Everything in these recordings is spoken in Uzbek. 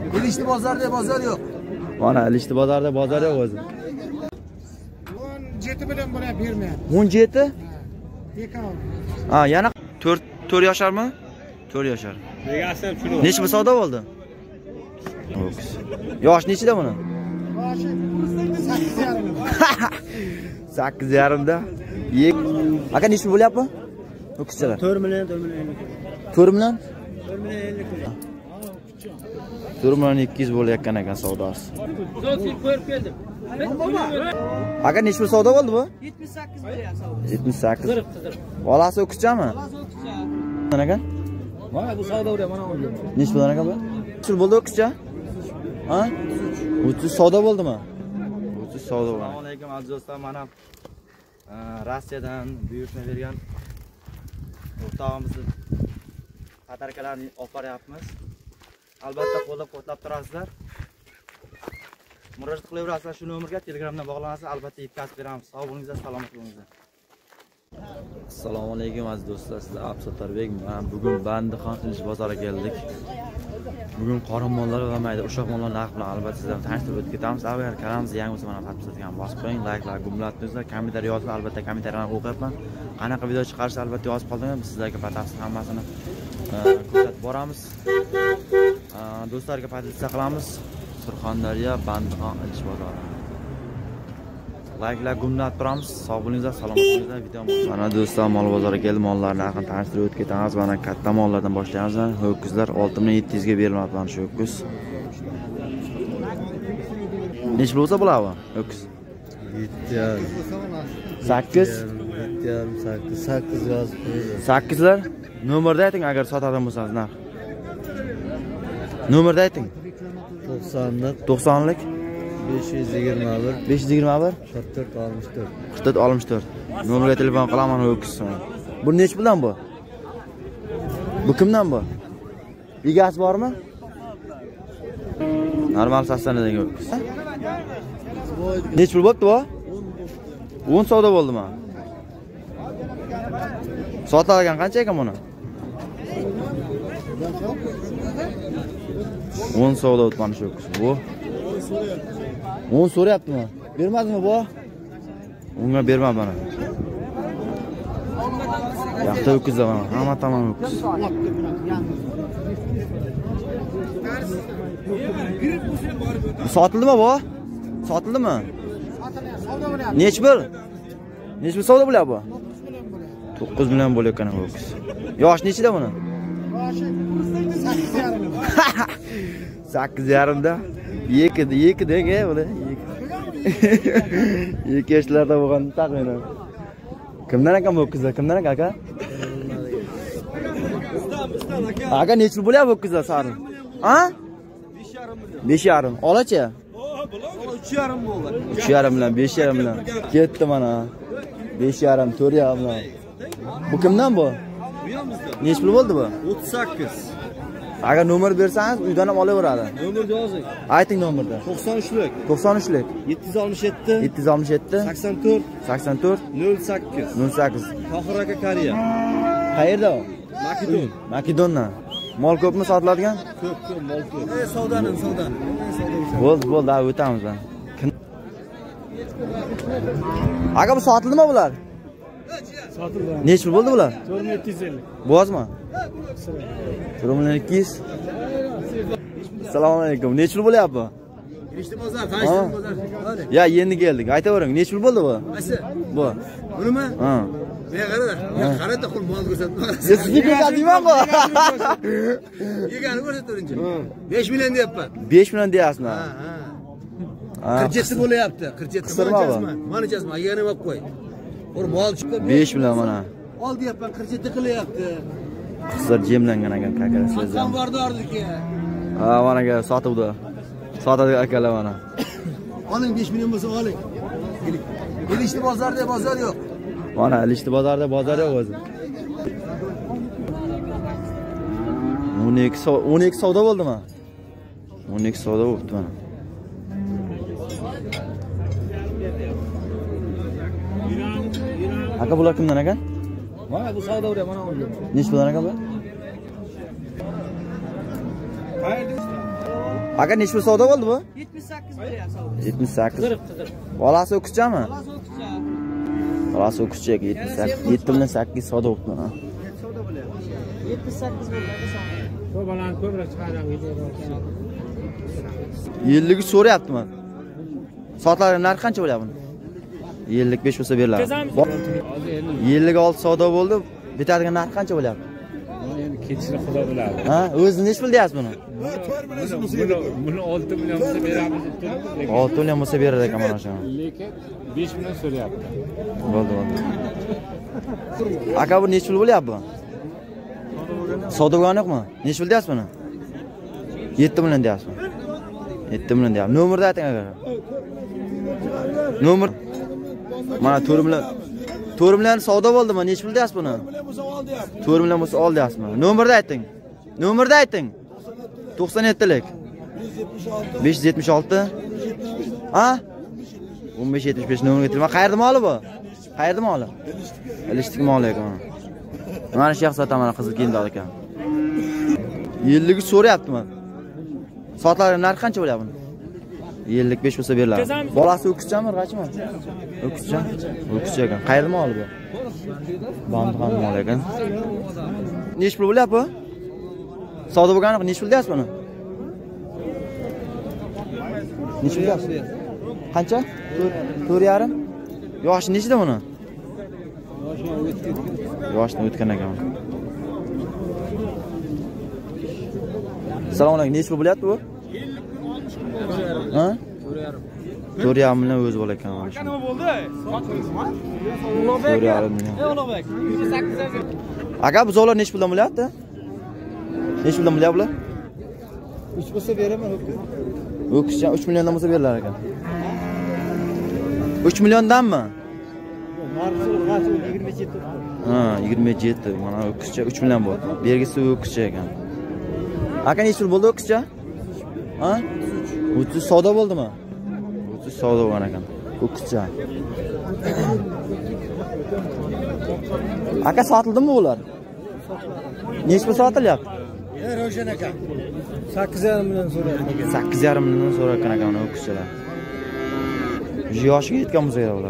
İlişli bozorda bozor yo'q. Mana ilishli bozorda bozor yo'q o'zi. 17 bilan bura bermayapti. 17? Bekor. Ha, yana 4 yosharmi? 4 yoshar. Negasi ham shuni. Necha pul savdo bo'ldi? Yosh nechida buni? Yoshi 8,5. 8,5 da. Aka necha pul bo'lyapti? Ho'kizchalar. 4 million 50. 4 million? 4 million 50. 4 million 200 bo'layotgan ekan savdosi. Ko'rib keldim. Aka necha pul savdo bo'ldi bu? 78 bo'lyapti. 78. Qizib. Bolasi ho'kizchami? Mana ekan? Mana bu savdo bo'lyapti, mana olgan. Necha pul ekan bu? Necha pul bo'ldi ho'kizcha? Ha? 30 savdo bo'ldimi? 30 savdo bo'ldi. Assalomu alaykum aziz do'stlar, mana Rossiyadan buyurtma bergan o'rtog'imizni patarkalarni olib boryapmiz. Albatta qo'llab-quvvatlab turasizlar. Murojaat qilaverasizlar shu nomerga, Telegramdan bog'lanasiz, albatta yetkazib beramiz. Sog' bo'lingizlar, salomat bo'lingizlar. Assalomu alaykum aziz do'stlar, sizlar Absatorbek. Bugun Bandixon ilish bozoriga keldik. Bugun qorin mollar va mayda ushoq mollar narxi bilan albatta sizlarni tanishtirib o'tib ketamiz. Agar kanalimiz yangi bo'lsa, mana podpisatsiyaga bosib qo'ying, like gumlatingizlar, kommentariy yozing, albatta kommentariyalarni o'qiyapman. Qanaqa video chiqarishni albatta yozib qoldingiz, biz sizlarga batafsil hammasini ko'rsatib boramiz. Do'stlarga podpisatsiya qilamiz. Surxondaryo Bandixon ilish bozori. Like gumlatib turamiz. Sog' bo'lingizlar, salomat bo'lingizlar. Video mana do'stlar, mol bozoriga keldim, mollar narxini tanishtirib o'tib ketamiz. Mana katta mollardan boshlaymiz. Ho'kizlar 6700 ga berilmoqda mana shu ho'kiz. Necha bo'lsa bo'ladi ho'kiz? 8 yozib qo'ying. 8lar. Nomerda ayting agar sotadigan bo'lsangiz narx. Nomerda ayting. 90lik 521 44 64. Nomerga telefon qilaman ho'kiz. Bu necha puldan bu? Bu kimdan bu? Egasi bormi? Normal saslanadigan ho'kiz. Necha pul bo'pti bu? 10 savdo bo'ldimi? Sotilgan qancha ekan buni? 10 savdo o'tib mana shu ho'kiz. Bu 10 so'rayaptimi? Bermadimi bu? Unga berma bana. Yaxta ho'kizlar mana. Hamma tamam ho'kiz. Sotildimi bu? Sotildimi? Necha pul? Necha pul savdo bo'lyapti bu? 9 million bo'layotgan ho'kiz. Yosh nechida buni? Yoshi 8,5. 8,5 da. 2 deng buni. 2 yoshlarda bo'lgan taxminan. Kimdan ekan bu ho'kizlar? Kimdan ekan aka? Aka necha pul bo'lyapti ho'kizlar sari? Ha? 5,5. Olachi? 3,5 bo'ldi. 3,5 bilan 5,5 bilan ketdi mana. 5,5 4,5 bilan. Bu kimdan bu? Necha pul bo'ldi bu? 38. Agar nomer bersangiz uydan ham olaveradi. Nomerni yozing. Ayting nomerni. 93lik. 93lik. 767 767 84 84 08. 08. Tohir aka Koreya. Qayerda u? Makedon. Makedondan. Mol ko'pmi sotiladigan? Ko'p, mol ko'p. Savdani. Bo'ldi, o'tamiz. Aka bu sotildimi bular? Sotildi. Necha pul bo'ldi bular? 4750. Bo'zmi? 200. Assalomu alaykum. Necha pul bo'lyapti bu? Irishli bozor, tanishli bozor. Ya, endi keldik. Aytavering, necha pul bo'ldi bu? Qaysi? Bu. Bunimi? Ha. Men qarada. Qarada qul mol ko'rsatma. Sizni ko'rsatmayman bu. Yegani ko'rsatavering. 5 million deyapman. 5 million deyapsizmi? Ha. 47 bo'layapti. 47. Manachasmi? Yegani olib qo'y. Ur mol chiqdi. 5 million mana. Ol deyapman, 47 qilyapti. Qizlar jemlangan ekan akalar sizlar. Qan bordordiki. Ha, mana ga sotuvdi. Sotadi akalar mana. Oling 5 million bo'lsa oling. İlişli bozorda bozor yo'q. Mana ilishli bozorda bozor yo'q o'zi. 12 savdo bo'ldimi? 12 savdo bo'libdi mana. Aka bular kimdan ekan? Mana bu savdo bo'lyapti, mana olgan. Necha puldan ekan bu? Aka necha pul savdo bo'ldi bu? 78 bo'lyapti savdo. 78. Bolasi o'qishchami? Bolasi o'qishchi 78. 7 bilan 8 savdo bo'ldi. Savdo bo'lyapti. 78 bo'ladi savdo. Bu baland ko'proq chiqargan video. 50 ga so'rayaptimi? Soatlarning narxi qancha bo'lyapti? 55 bo'lsa beriladi. 56 savdo bo'ldi. Bitadigan narxi qancha bo'lyapti? Endi ketishni Xudo biladi. Ha, o'zingiz necha pul deyapsiz buni? Buni 6 million bo'lsa beramiz deb 6 million bo'lsa berar ekan mana shu. lekin 5 million so'rayapti. Bo'ldi. Aka bu necha pul bo'lyapti bu? Savdogan yo'qmi? Necha pul deyapsiz buni? 7 million deyapsiz. 7 million deyapsiz. Nomerni ayting agar. Nomer mana 4 million. 4 million savdo bo'ldimi? Necha pul deyapsiz buni? 4 million bo'lsa ol deyapsizmi? Nomerni ayting. Nomerni ayting. 97lik. 576. Ha? 1575 nomerga telefon. Qayerda moli bu? Qayerda moli? Ilishtik moli ekan. Mana shu yoqda mana qizil kiyimda ekan. 50 ga so'rayaptimi? Soatlarning narxi qancha bo'lyapti? 55 bo'lsa beriladi. Bolasi o'qishchami, rachmi? O'qishchi. O'qishchi ekan. Qayerda moli bu? Bandixon moli ekan. Necha pul bo'lyapti bu? Savdo bo'lganiq necha pul deyapsiz buni? Necha pul deyapsiz? Qancha? 4,5. Yoshi nechida buni? Yoshni o'tgan ekan. Assalomu alaykum. Necha pul bo'lyapti bu? Ha? 4,5 million o'zi bo'lar ekan mana shu. Nima bo'ldi? 4,5 million. Ulug'bek, 800. Aka bu zolar necha puldan bo'lyapti? Necha puldan bo'lyapti bular? 3 bo'lsa beraman. O'qishcha 3 milliondan bo'lsa berilar ekan. 3 milliondanmi? Narxi 27. Ha, 27. Mana o'qishcha 3 million bo'ldi. Bergisi o'qishcha ekan. Aka necha pul bo'ldi o'qishcha? Ha? 30 savdo bo'ldimi? 30 savdo bo'lgan ekan. O'qishcha. Aka sotildimi ular? Necha pul sotilyapti? Ravshan aka. 8,5 million so'rayapti. 8,5 million so'rayotgan ekan mana o'qishchilar. Yoshiga yetgan bo'lsa kerak ular.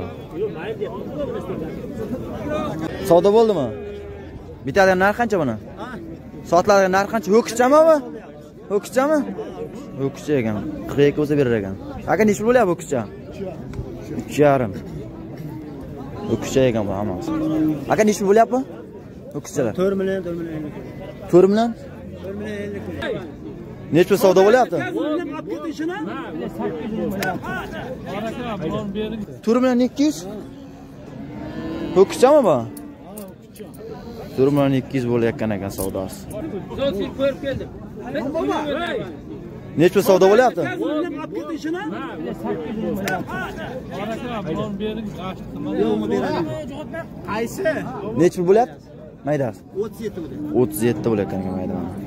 Savdo bo'ldimi? Bitadigan narxi qancha buni? Soatlarning narxi qancha? O'qishchami bu? O'qishchami? O'qishcha ekan. 42 bo'lsa berar ekan. Aka necha pul bo'lyapti o'qishcha? 3,5. O'qishcha ekan bu hammasi. Aka necha pul bo'lyapti? O'qishchalar. 4 million, 4 million. 4 million? 4 million 50. Necha pul savdo bo'lyapti? 4 million 200. O'qishchami bu? 4 million 200 bo'layotgan ekan savdosi. Ko'rib keldim. Necha pul savdo bo'lyapti? Qaysi? Necha pul bo'lyapti? Maydasi. 37 bo'ldi. 37 bo'layotgan ekan mayda mana.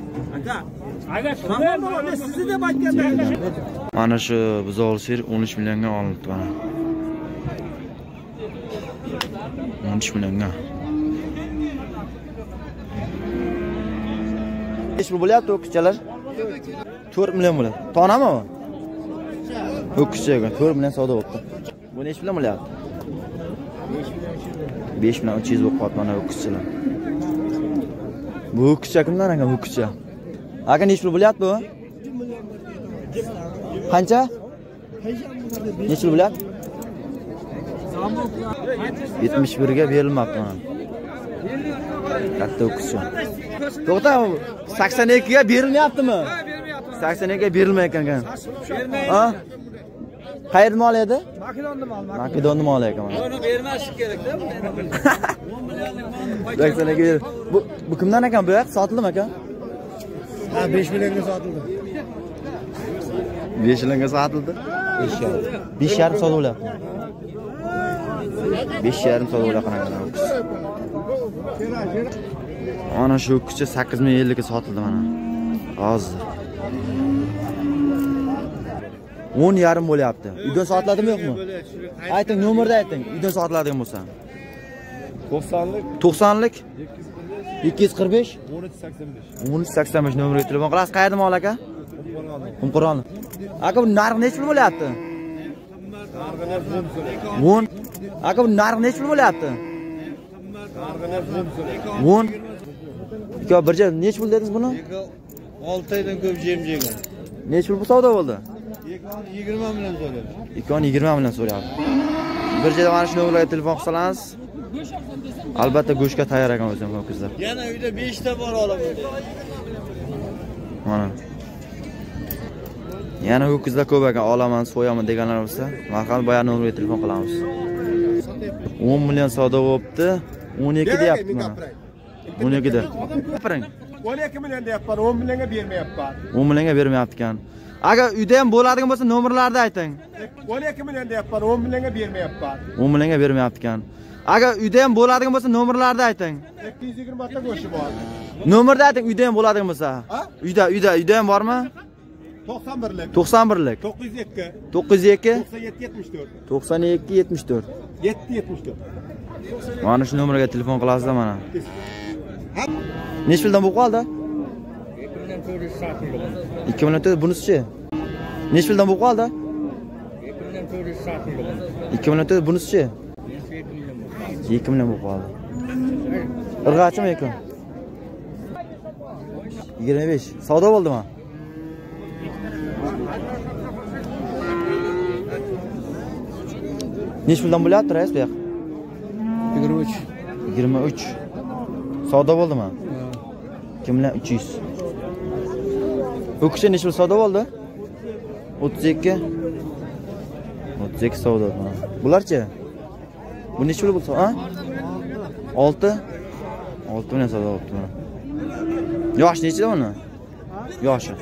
Aka, sizni deb aytganman. Mana shu buzovli sir 13 millionga olindi mana. 13 millionga. Necha pul bo'lyapti o'qishchalar? 4 million bo'ladi. Tonami bu? O'qishchaga 4 million savdo bo'ldi. Bu necha million bo'lyapti? 5 million 300 bo'lib qoldi mana o'qishchalar. Bu o'qishcha kimdan ekan o'qishcha? Aka necha pul bo'lyapti bu? Qancha? Necha pul bo'lyapti? 71 ga berilmabdi mana. Katta o'qishcha. To'xta, 82 ga berilmayaptimi? 82 ga berilmayotgan ekan. Ha? Qayerda mol edi? Makedonda mol ekan mana. Buni bermaslik kerak-da. 82 ga. Bu kimdan ekan bu yoq? Sotildimi aka? Ha, 5 millionga sotildi. 5 millionga sotildi. 5,5 savdo bo'lyapti. 5,5 savdo bo'lyapti ekan. Ana shu kucha 8,50 ga sotildi mana. Hozir. 10,5 bo'lyapti. Uydan sotiladimi yo'qmi? Ayting, nomerni ayting. Uydan sotiladigan bo'lsa. 90lik 90lik 245 1385. 1385 nomeriga telefon qilasiz. Qayerda mol aka? Qumqur'on. Aka bu narx necha pul bo'lyapti? 10. Aka bu narx necha pul bo'lyapti? 10. Aka birja necha pul dedingiz buni? 6 oydan ko'p jem yegan. Necha pul savdo bo'ldi? 20 million so'rayapti. 20 million so'rayapti. Birjada mana shu nomerlarga telefon qilsangiz, albatta go'shtga tayyor ekan o'zim ho'kizlar. Yana uyda 5 ta bor olaman. Mana. Yana ho'kizlar ko'p ekan, olaman, so'yaman deganlar bo'lsa, marhamat boya nomerga telefon qilamiz. 10 million savdo bo'libdi. 12 deyapti mana. 12 da. Gapiring. 12 million deyapman, 10 millionga bermayapman. 10 millionga bermayapti ekan. Agar uyda ham bo'ladigan bo'lsa nomerlarni ayting. 12 million deyapman, 10 millionga bermayapman. 10 millionga bermayapti ekan. Agar uyda ham bo'ladigan bo'lsa nomerlarni ayting. 220 ta go'shi bor. Nomerni ayting, uyda ham bo'ladigan bo'lsa. Uyda ham bormi? 91lik. 91lik. 902. 902 97 74. 92 74. 774. Mana shu nomerga telefon qilasizlar mana. Necha puldan bo'lib qoldi? 2 million 400 bunisi-chi? Necha puldan bo'lib qoldi? 2 million 400 bunisi-chi? 2 million bo'lib qoldi. Irg'achimi ekan? 25. Savdo bo'ldimi? Necha puldan bo'lyapti rais bu yoq? 23. 23. Savdo bo'ldimi? 2 million 300. Bu kishi necha pul savdo bo'ldi? 32. 32 savdo. Bularchi? Bu necha pul bo'lsa, ha? 6. 6 million savdo bo'libdi mana. Yosh nechida uni? Yoshi.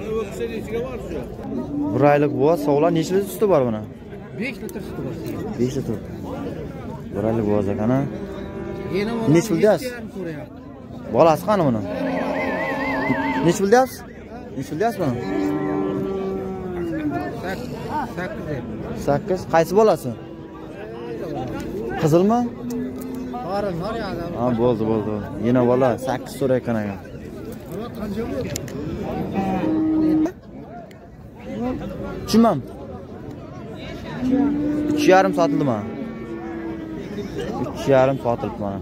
Bir oylik bo'z, sog'lar necha litr suti bor buni? 5 litr suti bor. 5 litr. Bir oylik bo'z ekan, ha? Necha pul deyapsiz? Bolasi qani buni? Necha pul deyapsiz? Necha pul deyapsiz buni? 8. Qaysi bolasi? Qizilmi? Qorin bor ya. Ha, bo'ldi. Yana bola 8 so'rayotgan ekan. Tushunmam. 3,5 sotildimi? 3,5 sotildi mana.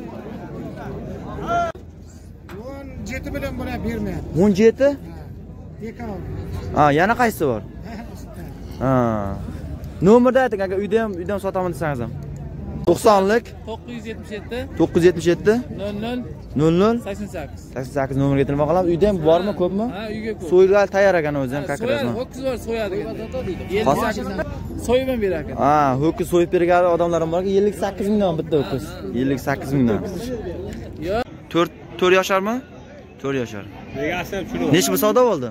17 million bo'la bermayapti. 17? Dekal. Ha, yana qaysi bor? Ha. Nomerda ayting, agar uydan sotaman desangiz ham. 90lik 977 977 00 00 88. 88 nomerga telefon qilamiz. Uyda ham bormi, ko'pmi? Ha, uyga ko'p. So'yilgan tayyor ekan o'zi ham So'yadi, kakirasmi? ho'kiz bor so'yadi. 58 so'yib ham berar ekan. Ha, ho'kiz so'yib bergan odamlar ham borki, 58 mingdan bitta ho'kiz. 58 mingdan. Yo'q. 4 yosharmi? 4 yoshar. Necha pul savdo bo'ldi?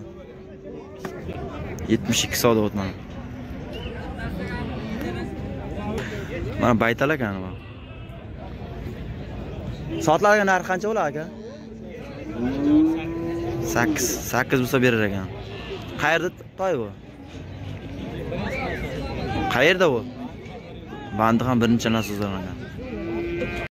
72 savdo bo'ldi mana. Mana baytal ekan bu. Soatlarga narxi qancha bo'ladi aka? 8 bo'lsa berar ekan. Qayerda toy bu? Qayerda bu? Bandi ham birinchi narsa so'zlagan.